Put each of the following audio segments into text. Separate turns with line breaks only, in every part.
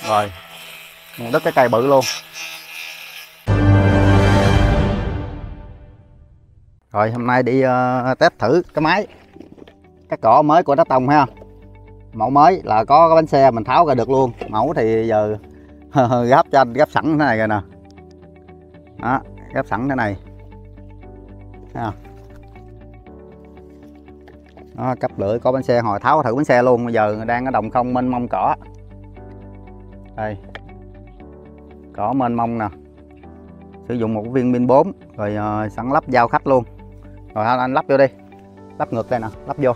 Rồi mình đứt cái cây bự luôn. Rồi hôm nay đi test thử cái máy, cái cỏ mới của Đá Tông ha. Mẫu mới là có cái bánh xe mình tháo ra được luôn. Mẫu thì giờ gấp cho anh, gấp sẵn thế này rồi nè. Đó, gấp sẵn thế này ha. Đó, cấp lưỡi có bánh xe, hồi tháo thử bánh xe luôn. Bây giờ đang ở đồng không mênh mông cỏ. Đây, cỏ mênh mông nè. Sử dụng một viên pin 4 rồi sẵn lắp giao khách luôn. Rồi anh lắp vô đi, lắp ngược đây nè, lắp vô.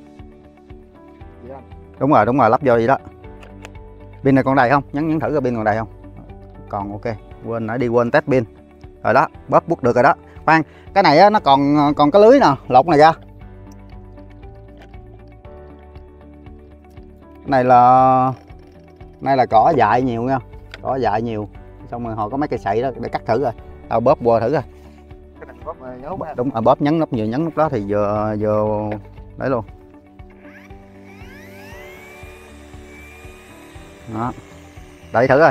Đúng rồi, lắp vô vậy đó. Pin này còn đầy không? Nhấn thử coi pin còn đầy không? Còn ok. Quên nãy đi quên test pin. Rồi đó, bóp bút được rồi đó. Khoan, cái này á, nó còn cái lưới nè, lột này ra. Cái này là cỏ dại nhiều nha, cỏ dại nhiều. Xong rồi họ có mấy cây sậy đó để cắt thử rồi. Tao bóp qua thử rồi. Đúng rồi, bóp nhấn nút nhiều, nhấn nút đó thì vừa đấy luôn. Đó, đẩy thử rồi.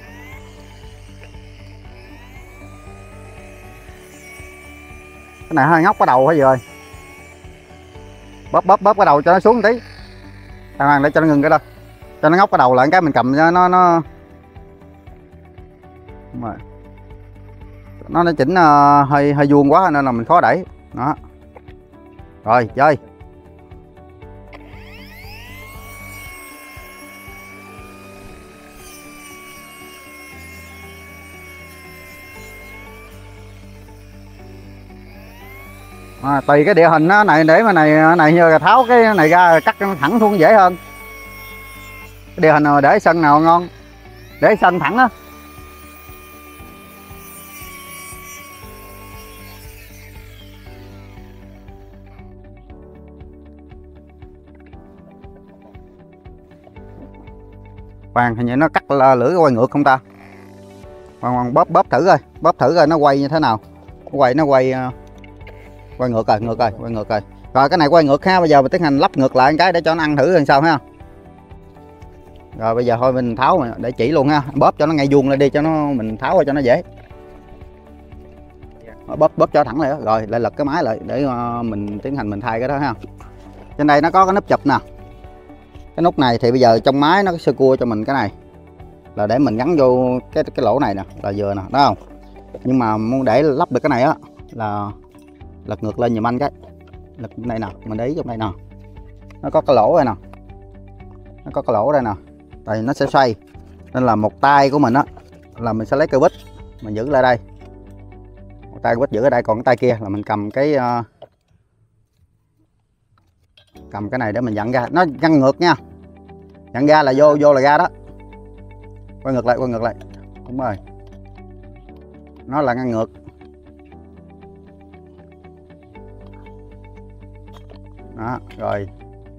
Cái này hơi ngóc cái đầu hay gì rồi. Bóp cái đầu cho nó xuống một tí. Hoàng để cho nó ngừng cái đó, cho nó ngóc cái đầu lại cái mình cầm cho nó nó chỉnh hơi vuông quá nên là mình khó đẩy. Đó, rồi chơi. Tùy cái địa hình đó, này để mà này như tháo cái này ra cắt thẳng xuống dễ hơn. Cái địa hình nào để sân nào ngon, để sân thẳng á. Hoàng hình như nó cắt lưỡi quay ngược không ta? Hoàng bóp thử rồi, nó quay như thế nào. Nó quay ngược rồi, quay ngược rồi. Rồi cái này quay ngược ha, bây giờ mình tiến hành lắp ngược lại cái để cho nó ăn thử làm sao ha. Rồi bây giờ thôi mình tháo để chỉ luôn ha, bóp cho nó ngay vuông lên đi cho mình tháo ra cho nó dễ. Bóp cho thẳng lại đó. Rồi lại lật cái máy lại để mình tiến hành mình thay cái đó ha. Trên đây nó có cái nút chụp nè. Cái nút này thì bây giờ trong máy nó có sơ cua cho mình cái này là để mình gắn vô cái lỗ này nè, là vừa nè, đó không? Nhưng mà muốn để lắp được cái này á là lật ngược lên giùm anh cái. Lật đây nè, mình để ý trong đây nè. Nó có cái lỗ đây nè. Nó có cái lỗ đây nè. Tại nó sẽ xoay. Nên là một tay của mình á là mình sẽ lấy cây vít mình giữ lại đây. Một tay vít giữ ở đây, còn cái tay kia là mình cầm cái này để mình dặn ra. Nó găng ngược nha. Dặn ra là vô là ra đó. Quay ngược lại. Đúng rồi. Nó là ngăn ngược. Đó, rồi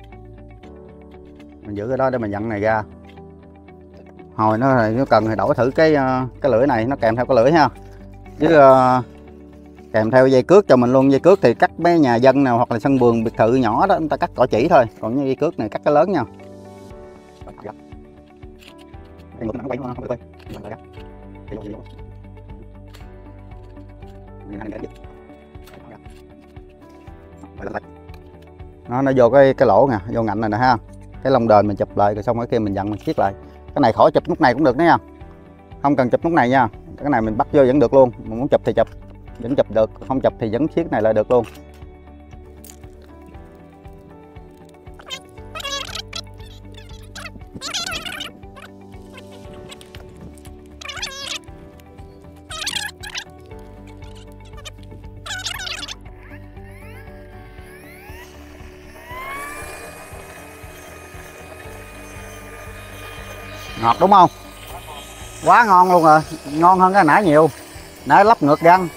mình giữ cái đó để mình dặn này ra. Hồi nó cần thì đổi thử cái lưỡi này, nó kèm theo cái lưỡi ha, chứ kèm theo dây cước cho mình luôn. Dây cước thì cắt mấy nhà dân nào hoặc là sân vườn biệt thự nhỏ đó người ta cắt cỏ chỉ thôi, còn như dây cước này cắt cái lớn nha. Nó vô cái lỗ nè, vô ngạnh này nè ha. Cái lông đền mình chụp lại rồi xong cái kia mình dặn mình siết lại. Cái này khỏi chụp nút này cũng được đó nha, không cần chụp nút này nha. Cái này mình bắt vô vẫn được luôn, mình muốn chụp thì chụp vẫn chụp được, không chụp thì vẫn siết này lại được luôn. Ngọt đúng không? Quá ngon luôn rồi, ngon hơn cái nãy nhiều. Nãy lắp ngược răng.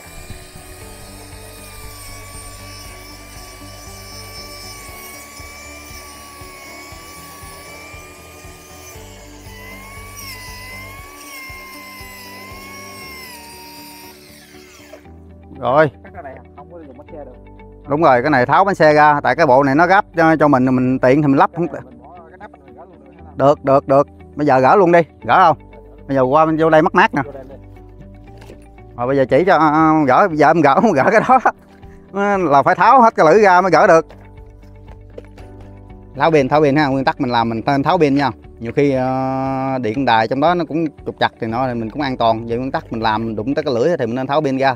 Rồi. Đúng rồi, cái này tháo bánh xe ra, tại cái bộ này nó gấp cho mình tiện thì mình lắp không. Được. Bây giờ gỡ luôn đi, gỡ không? Bây giờ qua bên vô đây mát mát nè. Rồi bây giờ chỉ cho gỡ, bây giờ em gỡ không gỡ cái đó là phải tháo hết cái lưỡi ra mới gỡ được. Tháo pin ha, nguyên tắc mình làm mình nên tháo pin nha. Nhiều khi điện đài trong đó nó cũng trục chặt thì mình cũng an toàn. Vậy nguyên tắc mình làm đụng tới cái lưỡi thì mình nên tháo pin ra.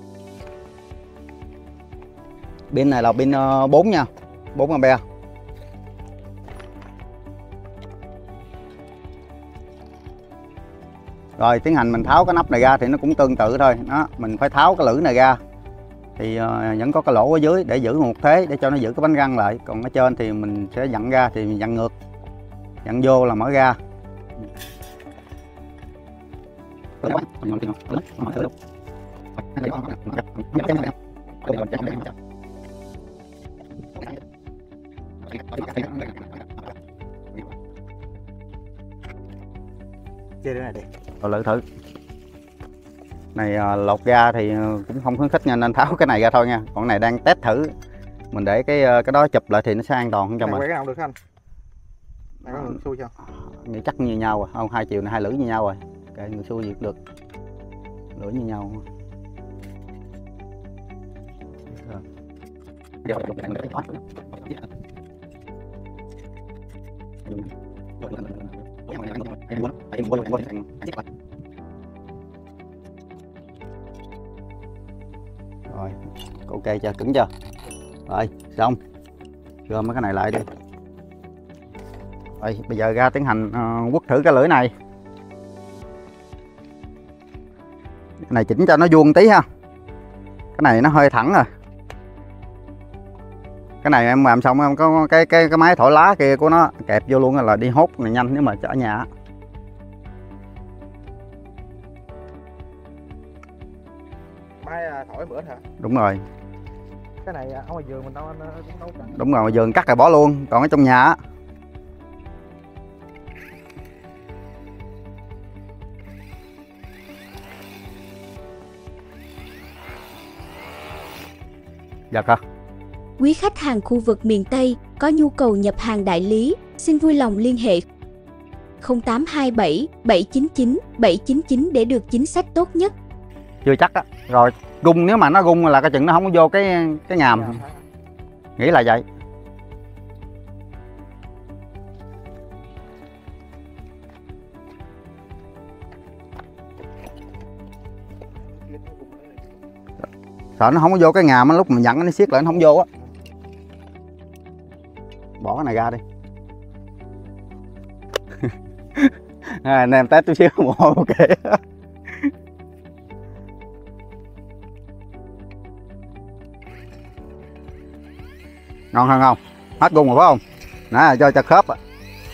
Pin này là pin 4 nha, 4 ampere. Rồi tiến hành mình tháo cái nắp này ra thì nó cũng tương tự thôi. Đó, mình phải tháo cái lưỡi này ra. Thì vẫn có cái lỗ ở dưới để giữ một thế, để cho nó giữ cái bánh răng lại. Còn ở trên thì mình sẽ dặn ra thì mình dặn ngược. Dặn vô là mở ra.
Chơi cái này đi.
Rồi lựa thử. Này lột ra thì cũng không khuyến khích nha, nên tháo cái này ra thôi nha. Còn cái này đang test thử. Mình để cái đó chụp lại thì nó sẽ an toàn hơn cho mình.
Quay cái nào được anh? Này có người xui chưa?
Nghĩ chắc như nhau rồi, không, hai chiều này hai lưỡi như nhau rồi. Kệ người xui gì cũng được. Lưỡi như nhau. Rồi, ok chưa, cứng chưa? Rồi, xong. Gom mấy cái này lại đi. Rồi, bây giờ ra tiến hành quất thử cái lưỡi này. Cái này chỉnh cho nó vuông tí ha. Cái này nó hơi thẳng rồi. Cái này em làm xong em có cái máy thổi lá kia của nó kẹp vô luôn là đi hốt này nhanh nếu mà ở nhà.
Máy thổi bữa hả?
Đúng rồi.
Cái này ở ngoài vườn mình đâu anh đâu.
Đúng rồi, ngoài vườn cắt rồi bỏ luôn, còn ở trong nhà á. Giật hả?
Quý khách hàng khu vực miền Tây có nhu cầu nhập hàng đại lý, xin vui lòng liên hệ 0827 799 799 để được chính sách tốt nhất.
Chưa chắc á. Rồi gung, nếu mà nó gung là cái chừng nó không có vô cái ngàm. Nghĩ là vậy. Sợ nó không có vô cái ngàm á, lúc mình dặn nó siết lại nó không vô á. Bỏ cái này ra đi. Anh em test chút xíu ok. Ngon hơn không? Hết gung rồi phải không? Nãy cho khớp á.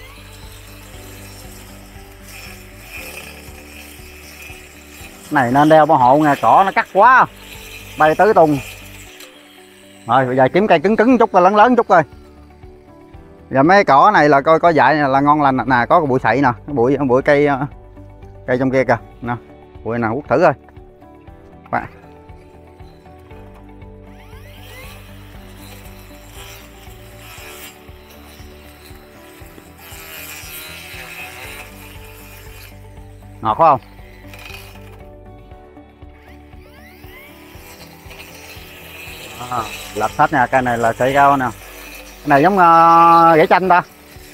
Này nên đeo bảo hộ nha, cỏ nó cắt quá bay tứ tung. Rồi bây giờ kiếm cây cứng cứng chút, lớn lớn chút coi. Giờ mấy cỏ này là coi có dại là ngon lành nè, có cái bụi sậy nè, cái bụi cây trong kia kìa nè, bụi nào quất thử coi. Ngọt phải không? Lật hết nha, cây này là sợi rau nè. Cái này giống rễ chanh ta.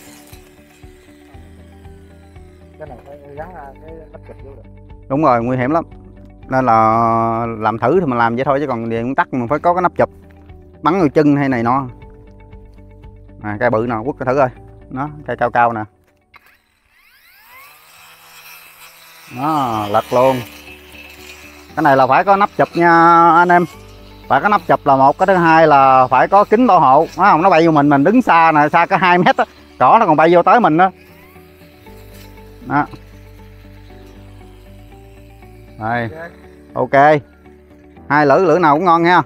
Cái này phải gắn cái nắp chụp vô được.
Đúng rồi, nguy hiểm lắm. Nên là làm thử thì mình làm vậy thôi, chứ còn điện tắt mình phải có cái nắp chụp. Bắn vào chân hay này nọ. À, cây bự nè, quất thử coi. Nó, cây cao cao nè. Đó, lật luôn. Cái này là phải có nắp chụp nha anh em. Phải có nắp chụp là một, cái thứ hai là phải có kính bảo hộ. Nó không, nó bay vô mình đứng xa nè, xa cả 2 mét á, cỏ nó còn bay vô tới mình đó. Đó. Rồi. Ok. Hai lưỡi nào cũng ngon nha.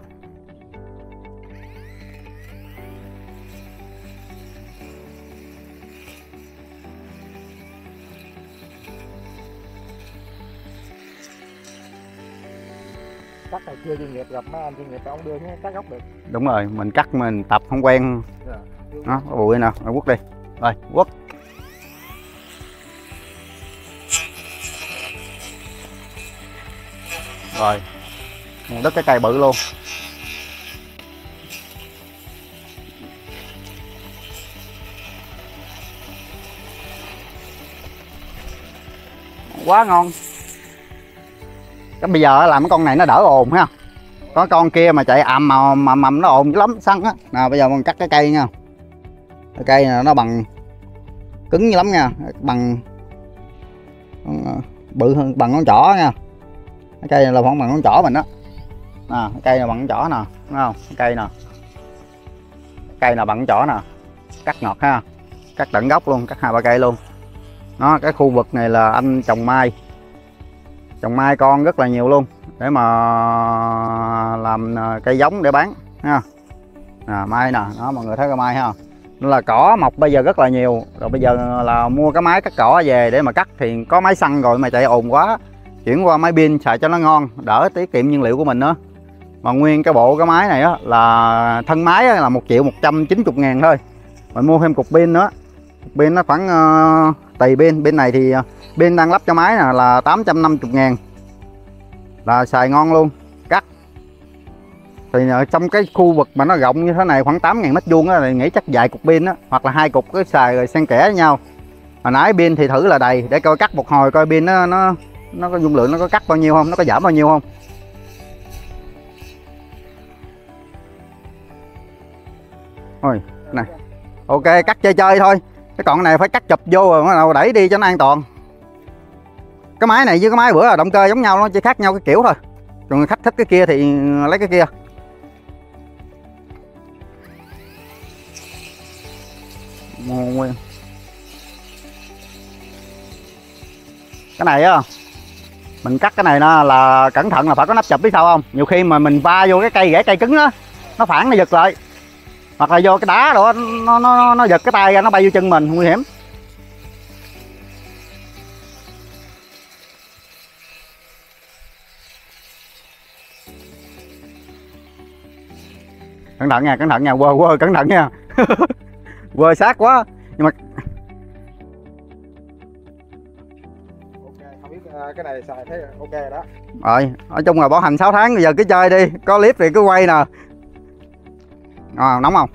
Cắt này chưa chuyên nghiệp, gặp mấy anh chuyên nghiệp ông đưa nhé, cắt góc được.
Đúng rồi, mình cắt mình tập không quen. Đó, có bụi nè, quất đi. Rồi, quất. Rồi đứt cái cây bự luôn. Quá ngon. Cái bây giờ làm cái con này nó đỡ ồn ha. Có con kia mà chạy ầm mà nó ồn lắm xăng á. Nào bây giờ mình cắt cái cây nha. Cái cây này nó bằng cứng lắm nha, bằng bự hơn bằng ngón trỏ nha. Cái cây này là khoảng bằng ngón trỏ mình đó. Cái cây này bằng ngón trỏ nè, đúng không? Cái cây nè. Cây là bằng ngón trỏ nè. Cắt ngọt ha. Cắt tận gốc luôn, cắt 2-3 cây luôn. Đó, cái khu vực này là anh trồng mai. Trồng mai con rất là nhiều luôn để mà làm cây giống để bán ha. Mai nè, đó mọi người thấy cái mai ha. Nó là cỏ mọc bây giờ rất là nhiều. Rồi bây giờ là mua cái máy cắt cỏ về để mà cắt thì có máy xăng rồi mà chạy ồn quá. Chuyển qua máy pin xài cho nó ngon, đỡ tiết kiệm nhiên liệu của mình nữa. Mà nguyên cái bộ cái máy này á là thân máy á, là 1.190.000 thôi. Mình mua thêm cục pin nữa. Cục pin nó khoảng tùy pin. Bên này thì pin đang lắp cho máy nè là 850.000. Là xài ngon luôn. Cắt thì trong cái khu vực mà nó rộng như thế này khoảng 8.000 mét vuông á thì nghĩ chắc vài cục pin á, hoặc là 2 cục cứ xài rồi xen kẽ với nhau. Hồi nãy pin thì thử là đầy để coi cắt một hồi coi pin nó có dung lượng nó có cắt bao nhiêu không, nó có giảm bao nhiêu không. Thôi này. Ok, cắt chơi thôi. Cái con này phải cắt chụp vô rồi bắt đầu đẩy đi cho nó an toàn. Cái máy này với cái máy bữa là động cơ giống nhau, nó chỉ khác nhau cái kiểu thôi. Còn khách thích cái kia thì lấy cái kia. Cái này á, mình cắt cái này nó là cẩn thận là phải có nắp chụp, biết sao không? Nhiều khi mà mình va vô cái cây rễ cây cứng á, nó phản nó giật lại. Hoặc là vô cái đá đó nó giật cái tay ra, nó bay vô chân mình, nguy hiểm. Cẩn thận nha, quơ cẩn thận nha. Quơ sát quá. Nhưng mà
ok, không biết cái này xài thấy ok rồi đó.
Rồi, nói chung là bảo hành 6 tháng bây giờ cứ chơi đi, có clip thì cứ quay nè. Nóng không?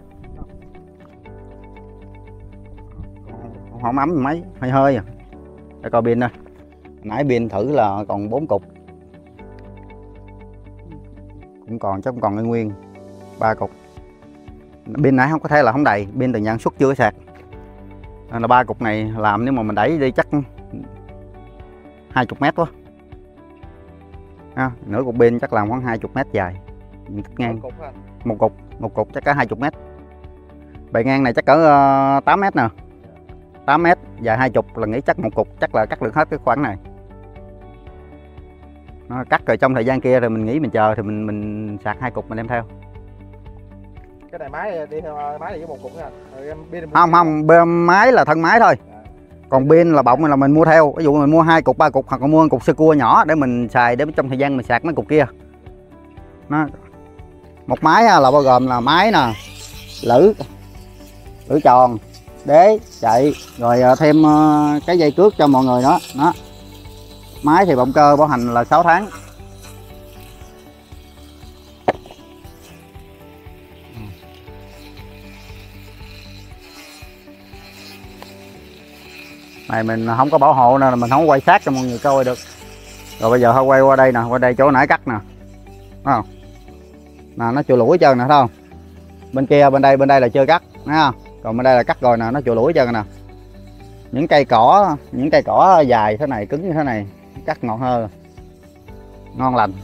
Không ấm mấy, hơi à. Để coi pin nè. Nãy pin thử là còn 4 cục. Cũng còn chắc cũng còn nguyên 3 cục. Pin nãy không có thể là không đầy, pin từ nhận xuất chưa có sạc. Nên là 3 cục này làm nếu mà mình đẩy đi chắc 20 mét quá. Nửa cục pin chắc làm khoảng 20 mét dài. Ngang. Một cục chắc cả 20 mét. Bề ngang này chắc cỡ 8 mét nè. 8 mét, dài 20 là nghĩ chắc một cục chắc là cắt được hết cái khoảng này. Nó cắt rồi trong thời gian kia rồi mình nghĩ mình chờ thì mình sạc 2 cục mình đem theo.
Cái này máy đi theo máy này với một cục nha.
Không, máy là thân máy thôi. Còn pin là bọng là mình mua theo. Ví dụ mình mua 2 cục 3 cục hoặc là mua 1 cục sơ cua nhỏ để mình xài để trong thời gian mình sạc mấy cục kia. Nó một máy là bao gồm là máy nè, lưỡi tròn, đế chạy, rồi thêm cái dây cước cho mọi người nữa. Đó. Máy thì động cơ bảo hành là 6 tháng. Này mình không có bảo hộ nên là mình không quay sát cho mọi người coi được. Rồi bây giờ thôi quay qua đây nè, qua đây chỗ nãy cắt nè. Thấy không? Nè, nó chùi lũi chân nè, thấy không? Bên kia bên đây là chưa cắt, thấy không? Còn bên đây là cắt rồi nè, nó chùi lũi chân nè. Những cây cỏ dài thế này, cứng như thế này, cắt ngọt hơn. Ngon lành.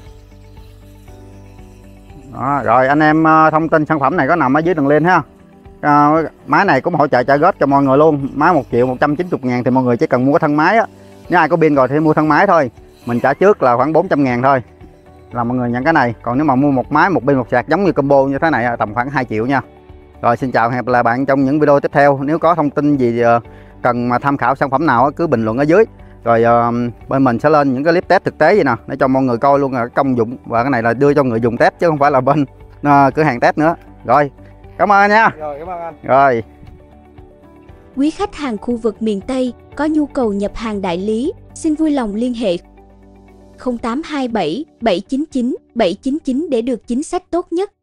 Đó, rồi anh em thông tin sản phẩm này có nằm ở dưới đường link ha. Máy này cũng hỗ trợ trả góp cho mọi người luôn. Máy 1.190.000 thì mọi người chỉ cần mua cái thân máy á. Nếu ai có pin rồi thì mua thân máy thôi. Mình trả trước là khoảng 400.000 thôi là mọi người nhận cái này. Còn nếu mà mua một máy, một pin, một sạc giống như combo như thế này tầm khoảng 2 triệu nha. Rồi xin chào, hẹn gặp lại bạn trong những video tiếp theo. Nếu có thông tin gì cần mà tham khảo sản phẩm nào cứ bình luận ở dưới. Rồi bên mình sẽ lên những cái clip test thực tế vậy nè để cho mọi người coi luôn là công dụng. Và cái này là đưa cho người dùng test chứ không phải là bên cửa hàng test nữa. Rồi, cảm ơn nha.
Rồi, cảm ơn anh.
Rồi.
Quý khách hàng khu vực miền Tây có nhu cầu nhập hàng đại lý, xin vui lòng liên hệ 0827 799 799 để được chính sách tốt nhất.